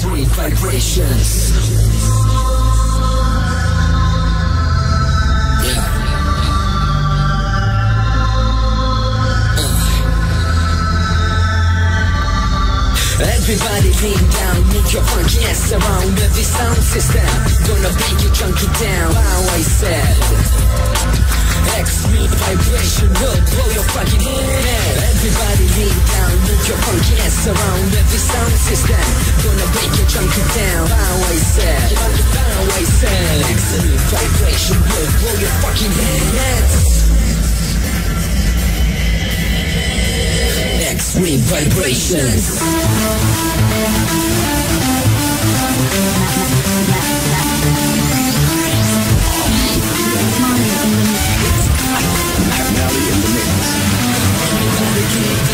X-ray vibrations. Everybody lean down, move your funky ass around every sound system. Gonna make you chunky down, how I said. X-ray vibration will blow your fucking head. Everybody lean down, move your funky ass around every sound system. Gonna make you chunky down, how I said. How I said. X-ray vibration will blow your fucking head. X-ray vibrations. Melly in the mix.